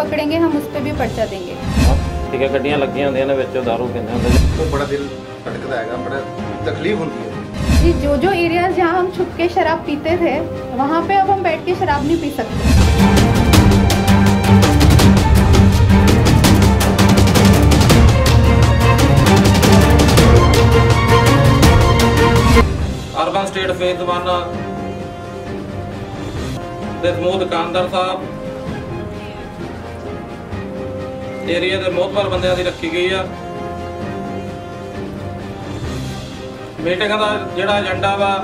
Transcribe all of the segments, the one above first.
पकड़ेंगे हम उस पर भी पर्चा देंगे। ठीक है, गड्डियां लगियां होंदियां ने विच दारू पींदे हुंदे तो बड़ा दिल धड़कदा हैगा, बड़ा तकलीफ होती है जी। जो एरियाज जहाँ हम छुप के शराब पीते थे वहाँ पे अब हम बैठ के शराब नहीं पी सकते। अर्बन स्टेट फेज 1 ਦੇ ਸਮੂਹ ਦੁਕਾਨਦਾਰ ਸਾਹਿਬ ਏਰੀਆ ਦੇ ਮੋਹਤਬਰ ਬੰਦਿਆਂ ਦੀ ਰੱਖੀ ਗਈ ਆ। ਮੀਟਿੰਗ ਦਾ ਜਿਹੜਾ ਏਜੰਡਾ ਵਾ,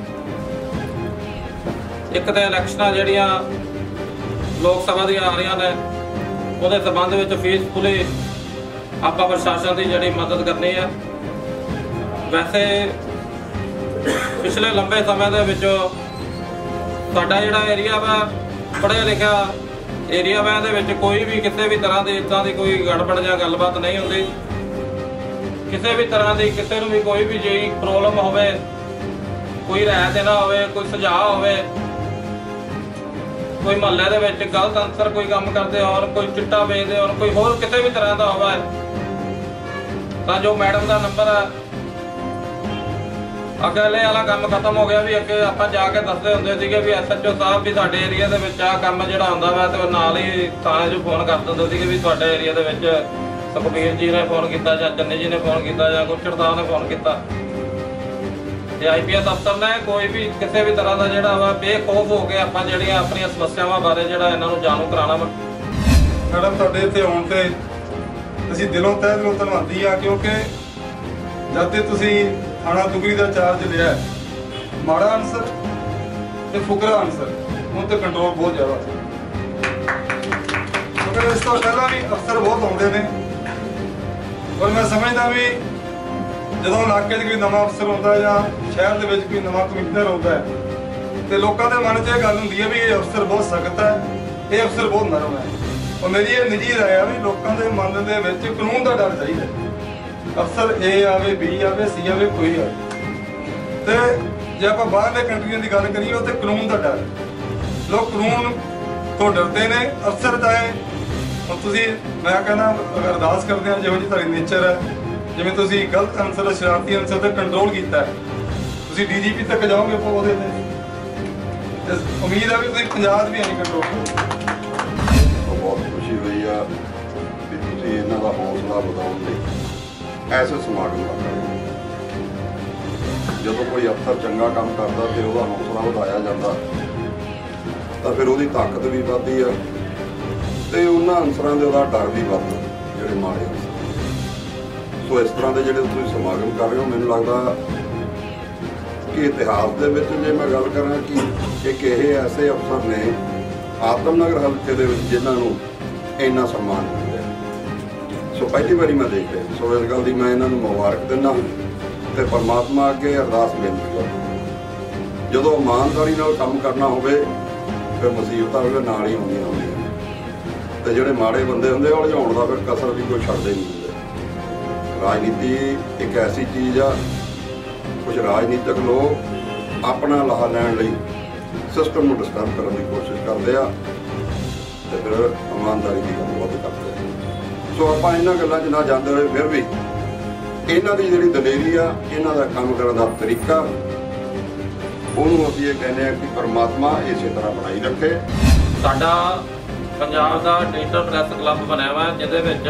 ਇੱਕ ਤਾਂ ਇਲੈਕਸ਼ਨਾਂ ਜਿਹੜੀਆਂ ਲੋਕ ਸਭਾ ਦੀਆਂ ਆ ਰਹੀਆਂ ਨੇ ਉਹਦੇ ਸੰਬੰਧ ਵਿੱਚ ਪੀਸਫੁਲੀ ਆਪਾਂ ਪ੍ਰਸ਼ਾਸਨ ਦੀ ਜਿਹੜੀ ਮਦਦ ਕਰਨੀ ਆ। ਵੈਸੇ ਪਿਛਲੇ ਲੰਬੇ ਸਮੇਂ ਦੇ ਵਿੱਚ ਸਾਡਾ ਜਿਹੜਾ ਏਰੀਆ ਵਾ ਪੜ੍ਹਿਆ ਲਿਖਿਆ ਏਰੀਆ ਵਾ, ਇਹਦੇ ਵਿੱਚ ਕੋਈ ਵੀ ਕਿਸੇ ਵੀ ਤਰ੍ਹਾਂ ਦੀ ਇੱਦਾਂ ਦੀ ਕੋਈ ਗੜਬੜ ਜਾਂ ਗੱਲਬਾਤ ਨਹੀਂ ਹੁੰਦੀ। ਕਿਸੇ ਵੀ ਤਰ੍ਹਾਂ ਦੀ ਕਿਸੇ ਨੂੰ ਵੀ ਕੋਈ ਵੀ ਜਿਹੀ ਪ੍ਰੋਬਲਮ ਹੋਵੇ, ਕੋਈ ਰਾਇ ਦੇਣਾ ਹੋਵੇ, ਕੋਈ ਸੁਝਾਅ ਹੋਵੇ, ਕੋਈ ਮੁਹੱਲੇ ਦੇ ਵਿੱਚ ਗਲਤ ਅੰਸਰ ਕੋਈ ਕੰਮ ਕਰਦੇ ਹੋਣ, ਕੋਈ ਚਿੱਟਾ ਵੇਚਦੇ ਹੋਣ, ਕੋਈ ਹੋਰ ਕਿਸੇ ਵੀ ਤਰ੍ਹਾਂ ਦਾ ਹੋਵੇ, ਤਾਂ ਜੋ ਮੈਡਮ ਦਾ ਨੰਬਰ ਹੈ। अगले वाला काम खत्म हो गया भी अगे आप जाके दसते होंगे थे भी SHO साहब भी साडे एरिया दे विच आ काम जिहड़ा हुंदा वा ते नाल ही थाणे जो फोन कर दिंदे सी भी तुहाडे एरिया दे विच सुखबीर जी ने फोन किया जां चन्नी जी ने फोन किया जां गुरचड़ साहब ने फोन किया। ते IPS अफसर ने कोई भी किसी भी तरह का जिहड़ा वा बेखौफ हो के आपां जिहड़ियां अपणियां समस्यावां बारे जिहड़ा इन्हां नूं जाणू कराना वा। मैडम तुहाडे इत्थे आउण ते असीं दिलों तहे दिलों धन्नवादी आ, क्योंकि जद ते तुसीं थाना दुगरी का चार्ज लिया है, माड़ा आंसर ते फुकरा आंसर उन ते कंट्रोल बहुत ज़्यादा है। क्योंकि इस तो पहला भी अफसर बहुत आते हैं और मैं समझदा भी जो इलाके कोई नवा अफसर आता है या शहर के कोई नवा कमिश्नर आता है तो लोगों के मन च यह गल होंदी है भी ये अफसर बहुत सख्त है, ये अफसर बहुत नरम है। और मेरी ये निजी राय है भी लोगों के मन के कानून का डर चाहिए। अफसर A आवे, B आवे, C आवे, कोई आवे, तो जे आप बाहरले कंट्रियों की गल करिए तो कानून का डर, लोग कानून तो डरते हैं। अफसर चाहे हम तुसी मैं कहना अरदास करते हैं जो जी तुहाडी नेचर है, जिवें तुसी गलत आंसर शरारती आंसर ते कंट्रोल किया है, तुसी DGP तक जाओगे आप उहदे ते उम्मीद है भी तुसी पंजाब भी नहीं कंट्रोल करोगे। बहुत खुशी हुई है कि तुसी इन्हां दा हौसला वधाउण लई ऐसे समागम करते जो कोई अफसर चंगा काम करता तो वह हौसला बढ़ाया जाता तो फिर वो ताकत भी बढ़ती है तो उन्होंने अंसरों के डर भी बढ़ता जोड़े माड़े अंसर। सो इस तरह के जोड़े समागम कर रहे हो, मैनूं लगता कि इतिहास के जे मैं गल करा कि एक ये ऐसे अफसर ने आदमनगर हल्के के जिन्होंने इन्ना सम्मान मिल रहा। सो पहली बारी मैं देख रहा, सो इस गल की मैं इन्होंने मुबारक दिना तो परमात्मा अगे अरदास बेनती कर जो ईमानदारी काम करना हो फिर मुसीबत भी नाल ही होंदियां तो जोड़े माड़े बंदे होंगे उलझाउण का फिर कसर भी कोई छड्डदे नहीं होंगे। राजनीति एक ऐसी चीज़ आ, कुछ राजनीतिक लोग अपना लाहा लैण लई सिस्टम को डिस्टर्ब करने की कोशिश करते हैं तो फिर ईमानदारी की गल वध करते हैं। सो आप इन्होंने गलों च ना जाते हुए फिर भी इन्हों की जी दलेरी आ, इन्हों का काम करने का तरीका उन्होंने असीं ये कहने कि परमात्मा इस तरह बनाई रखे। साडा पंजाब का डिजिटल प्रैस क्लब बनया हुआ जिहदे विच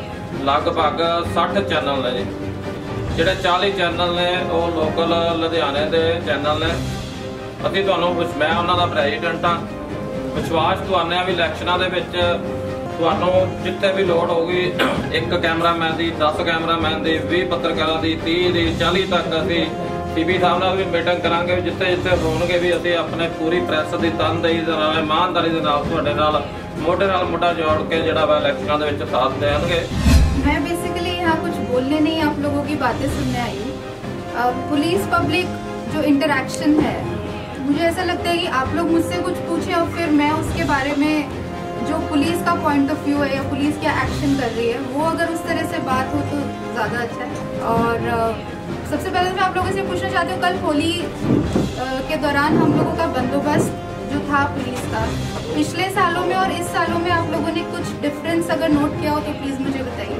लगभग 60 चैनल ने, जिहड़े 40 चैनल ने वो लोकल लुधियाने के चैनल ने। असीं तुहानूं मैं उन्हां दा प्रेजिडेंट हाँ, विश्वास दिवाने भी इलैक्शनां दे विच तुहानूं जिथे भी लोड़ होगी एक कैमरामैन की, 10 कैमरामैन की, 20 पत्रकारों की, 30 की, 40 तक असीं CP साहब नाल भी मीटिंग करांगे। जिथे जिथे होणगे भी असीं अपने पूरी प्रैस की तनदेही दे नाल ईमानदारी दे नाल तुहाडे नाल मोढे नाल मोढा जोड़ के जिहड़ा वा इलैक्शनां दे विच साथ देणगे। मैं बेसिकली यहाँ कुछ बोलने नहीं, आप लोगों की बातें सुनने आई हूँ। पुलिस पब्लिक जो इंटरेक्शन है, मुझे ऐसा लगता है कि आप लोग मुझसे कुछ पूछें और फिर मैं उसके बारे में जो पुलिस का पॉइंट ऑफ व्यू है या पुलिस क्या एक्शन कर रही है वो अगर उस तरह से बात हो तो ज़्यादा अच्छा है। और सबसे पहले मैं आप लोगों से पूछना चाहती हूँ, कल होली के दौरान हम लोगों का बंदोबस्त जो जो था पुलिस का पिछले सालों में और इस सालों में आप लोगों ने कुछ डिफरेंस अगर नोट किया हो तो प्लीज मुझे बताइए।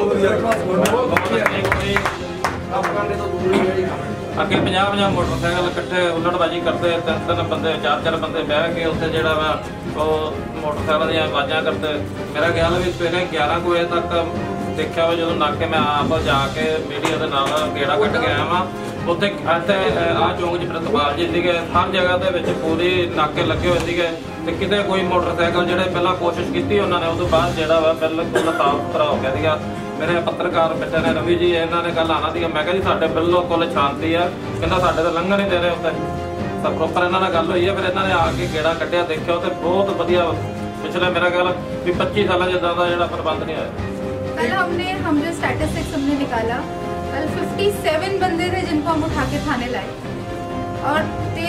अगे 50-50 मोटरसाइकिल इकट्ठे उलटबाजी करते, 3-3 बंदे 4-4 बंदे बह के उत्ते जेड़ा वा मोटरसाइकिल दी आवाज़ां करते। मेरा ख्याल है भी सवेरे 11 बजे तक देखा वा जो नाके मैं आप जाके मीडिया के नाल गेड़ा कट के आया वा उत्थे इत्थे आ चौंक च प्रतिपाल जी सीगे, हर जगह दे विच पूरी नाके लगे हुए सीगे ते किते कोई मोटरसाइकिल जेड़े पहला कोशिश की उन्होंने उस तो बाद जेड़ा वा बिल्कुल साफ सुथरा हो गया सीगा। मेरे पत्रकार मित्र ने रवि जी इन्होंने कल आना थी, मैं कहा जी साढ़े बिल्कुल शांति है, कहना साढ़े तो लंघन नहीं दे रहे उत्ते सब प्रॉपर इन्होंने गल हुई है। फिर इन्होंने आके गेड़ा कटिया देखिया तो बहुत वधिया पिछले मेरा ख्याल भी 25 साल जिदा का जो प्रबंध नहीं होया। कल हम जो स्टैटिस्टिक्स हमने निकाला कल 57 बंदे थे जिनको हम उठा के थाने लाए और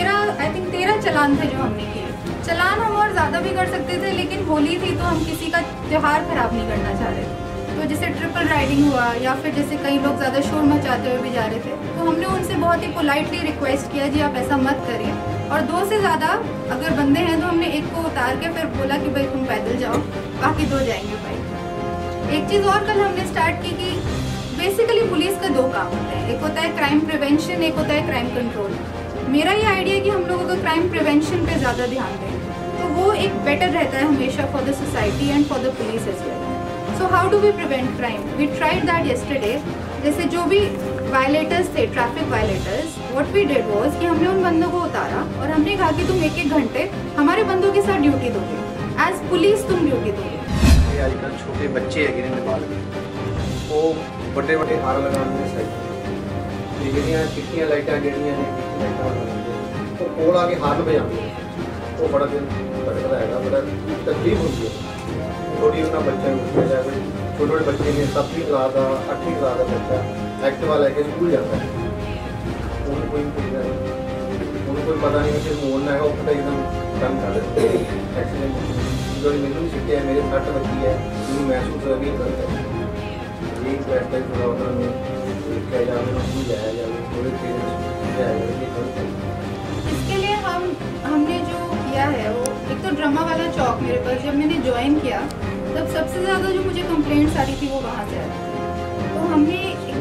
13 चलान थे जो हमने किए। चलान हम और ज्यादा भी कर सकते थे लेकिन होली थी तो हम किसी का त्योहार खराब नहीं करना चाह रहे थे। तो जैसे ट्रिपल राइडिंग हुआ या फिर जैसे कई लोग ज़्यादा शोर मचाते हुए भी जा रहे थे तो हमने उनसे बहुत ही पोलाइटली रिक्वेस्ट किया जी आप ऐसा मत करिए। और 2 से ज़्यादा अगर बंदे हैं तो हमने एक को उतार के फिर बोला कि भाई तुम पैदल जाओ, बाकी 2 जाएंगे भाई। एक चीज़ और कल हमने स्टार्ट की कि बेसिकली पुलिस का 2 काम होते हैं, एक होता है क्राइम प्रिवेंशन, एक होता है क्राइम कंट्रोल। मेरा ये आइडिया है कि हम लोगों को क्राइम प्रिवेंशन पे ज़्यादा ध्यान दें तो वो एक बेटर रहता है हमेशा for the society and for the police as well. So how do we prevent crime? We tried that yesterday. जैसे जो भी वायलेटर्स थे, traffic violators, what we did was कि हमने उन बंदों को उतारा और हमने कहा कि तुम 1-1 घंटे हमारे बंदों के साथ ड्यूटी दोगे, एज पुलिस तुम ड्यूटी दोगे। आजकल छोटे बच्चे है नेपाल में वो बड़े बड़े हार लगाने सही ਜਿਹੜੀਆਂ ਚਿੱਟੀਆਂ ਲਾਈਟਾਂ ਜਿਹੜੀਆਂ ਨੇ ਚਿੱਟੀ ਲਾਈਟਾਂ ਲਗਾਉਂਦੇ ਉਹ ਕੋਲ ਆ ਕੇ ਹਾਰ ਵਜਾਉਂਦੇ ਉਹ ਬੜਾ ਦਿਲ ਧੜਕਦਾ ਹੈਗਾ, ਬੜਾ ਤਕਲੀਫ ਹੁੰਦੀ ਹੈ। थोड़ी उन्होंने बच्चे छोटे छोटे बच्चे ने 7वीं क्लास का 8वीं क्लास का बच्चा एक्टिवा लैके स्कूल जाता है, उन्हें कोई पता नहीं कि मोड़ना है, वो पता एकदम कम कर देते एक्सीडेंट जो मैंने भी सीखे है, मेरे 60 बच्ची है, मुझे महसूस हो गई गलत है। यही रिक्वेस्ट है थोड़ा उन्होंने क्या जाए स्कूल जाया जाए, थोड़े पेरेंट्स जाया जाए, ये गलत है। इसके लिए हमने जो किया है वो एक तो ड्रामा वाला चौक मेरे पास जब मैंने ज्वाइन किया तब सबसे ज़्यादा जो मुझे कंप्लेंट्स आ रही थी वो वहाँ से आ रही थी। तो हमने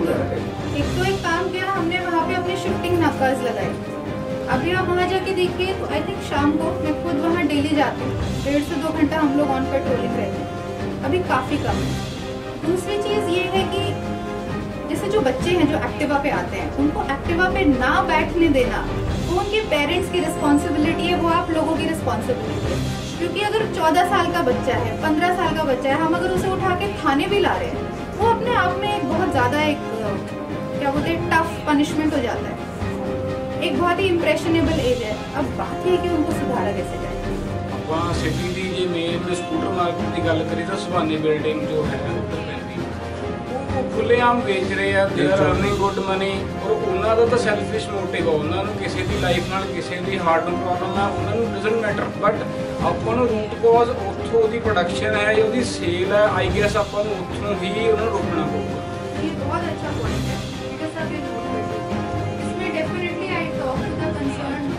एक काम किया, हमने वहाँ पे अपने शिफ्टिंग नाकाज लगाए। अभी आप वहाँ जाके देखिए तो आई थिंक शाम को मैं खुद वहाँ डेली जाती हूँ, 1.5 से 2 घंटा हम लोग ऑन पेट्रोलिंग रहते हैं, अभी काफ़ी कम है। दूसरी चीज़ ये है कि जैसे जो बच्चे हैं जो एक्टिवा पे आते हैं उनको एक्टिवा पे ना बैठने देना वो उनके पेरेंट्स की रिस्पॉन्सिबिलिटी है, वो आप लोगों की रिस्पॉन्सिबिलिटी है। क्योंकि अगर 14 साल का बच्चा है, 15 साल का बच्चा है, हम अगर उसे उठा के थाने भी ला रहे हैं वो अपने आप में एक बहुत ज़्यादा एक क्या बोलते हैं टफ पनिशमेंट हो जाता है, एक बहुत ही इम्प्रेशनेबल एज है। अब बात है कि उनको सुधारा कैसे जाए। ਆਪਾਂ ਸਿਟੀ ਦੀ ਜੇ ਮੇਨ ਸਕੂਟਰ ਮਾਰਕੀਟ ਦੀ ਗੱਲ ਕਰੀਏ ਤਾਂ ਸੁਭਾਨੀ ਬਿਲਡਿੰਗ ਜੋ ਹੈ ਉੱਧਰ ਪੈਂਦੀ ਉਹ ਖੁੱਲ੍ਹੇਆਮ ਵੇਚ ਰਹੇ ਆ, they are earning good money. ਔਰ ਉਹਨਾਂ ਦਾ ਤਾਂ ਸੈਲਫਿਸ਼ ਮੋਟਿਵ ਆ, ਉਹਨਾਂ ਨੂੰ ਕਿਸੇ ਦੀ ਲਾਈਫ ਨਾਲ ਕਿਸੇ ਦੀ ਹਾਰਟ ਨੂੰ ਪ੍ਰੋਬਲਮ ਹੈ, ਉਹਨਾਂ ਨੂੰ ਡਜ਼ਨਟ ਮੈਟਰ। ਬਟ ਆਪਾਂ ਨੂੰ ਰੂਟ ਕਾਜ਼ ਉੱਥੋਂ ਉਹਦੀ ਪ੍ਰੋਡਕਸ਼ਨ ਹੈ ਜਾਂ ਉਹਦੀ ਸੇਲ ਹੈ, ਆਈ ਗੈਸ ਆਪਾਂ ਨੂੰ ਉੱਥੋਂ ही ਉਹਨਾਂ ਨੂੰ रोकना पड़ेगा। ये बहुत अच्छा पॉइंट है बिकॉज आप ये नोट कर लीजिए, इसमें definitely I talk to the concern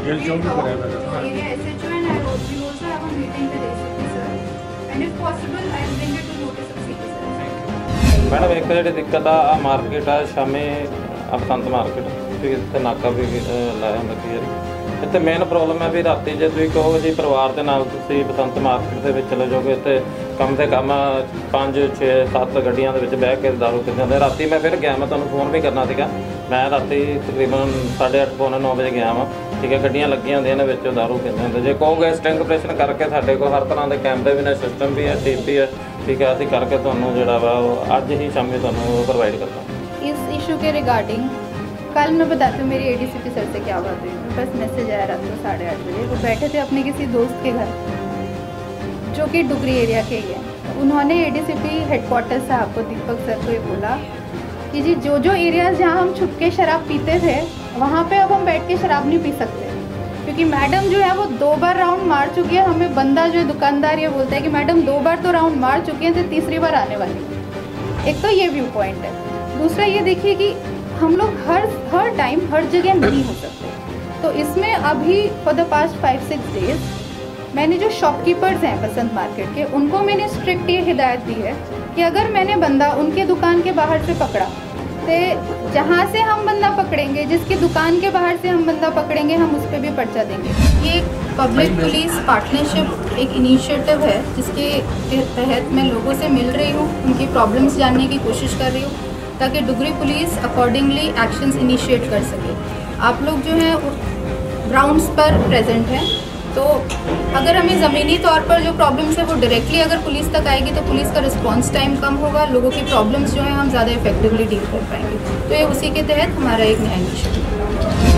area SHO and I we also have a meeting with ACP sir and if possible I will bring it to notice of CP sir. Madam एक जी दिक्कत आ market आ शामी Basant market इतने नाका भी लाया होंगे कई बार इतने मेन प्रॉब्लम है भी राती जो तुम कहो जी परिवार के नाल तुसीं बसंत मार्केट के चले जाओगे इतने कम से कम 5, 6, 7 गड्डियां दे विच बह के दारू पीते होंदे। राती मैं फिर गया, मैं तुहानूं फोन भी करना सीगा, मैं राती तकरीबन 8:30 पौने 9 बजे गया वा, ठीक है, गड्डियां लगियां होंदियां ने विच दारू पींदे होंदे। जे कहोगे स्टिंग ऑपरेशन करके साडे कोल हर तरह के कैमरे भी ने, सिस्टम भी है, टीप भी है, ठीक है, असीं करके तुहानूं जिहड़ा वा अज ही शामी तुहानूं प्रोवाइड करदा। इस इशू के रिगार्डिंग कल मैं बताती हूँ मेरी एडीसीपी सर से क्या बात हुई। मेरे पास मैसेज आया रात को 8:30 बजे, वो बैठे थे अपने किसी दोस्त के घर जो कि डुगरी एरिया के ही है। उन्होंने एडीसीपी हेडक्वार्टर साहब को, दीपक सर को ये बोला कि जी जो जो एरियाज़ जहाँ हम छुप के शराब पीते थे वहाँ पे अब हम बैठ के शराब नहीं पी सकते, क्योंकि मैडम जो है वो 2 बार राउंड मार चुकी है। हमें बंदा जो है दुकानदार ये बोलता है कि मैडम 2 बार तो राउंड मार चुकी हैं, तो तीसरी बार आने वाली है। एक तो ये व्यू पॉइंट है। दूसरा ये देखिए कि हम लोग हर टाइम हर जगह नहीं हो सकते। तो इसमें अभी फॉर द पास्ट 5-6 डेज मैंने जो शॉपकीपर्स हैं बसंत मार्केट के, उनको मैंने स्ट्रिक्ट ये हिदायत दी है कि अगर मैंने बंदा उनके दुकान के बाहर से पकड़ा, तो जहाँ से हम बंदा पकड़ेंगे, जिसकी दुकान के बाहर से हम बंदा पकड़ेंगे, हम उस पर भी पर्चा देंगे। ये एक पब्लिक पुलिस पार्टनरशिप एक इनिशिएटिव है जिसके तहत मैं लोगों से मिल रही हूँ, उनकी प्रॉब्लम्स जानने की कोशिश कर रही हूँ ताकि Dugri police accordingly actions initiate कर सके। आप लोग जो हैं ग्राउंड्स पर प्रेजेंट हैं, तो अगर हमें ज़मीनी तौर पर जो प्रॉब्लम्स है वो डायरेक्टली अगर पुलिस तक आएगी तो पुलिस का रिस्पांस टाइम कम होगा, लोगों की प्रॉब्लम्स जो है हम ज़्यादा इफेक्टिवली डील कर पाएंगे। तो ये उसी के तहत हमारा एक नया इनिशिएटिव है।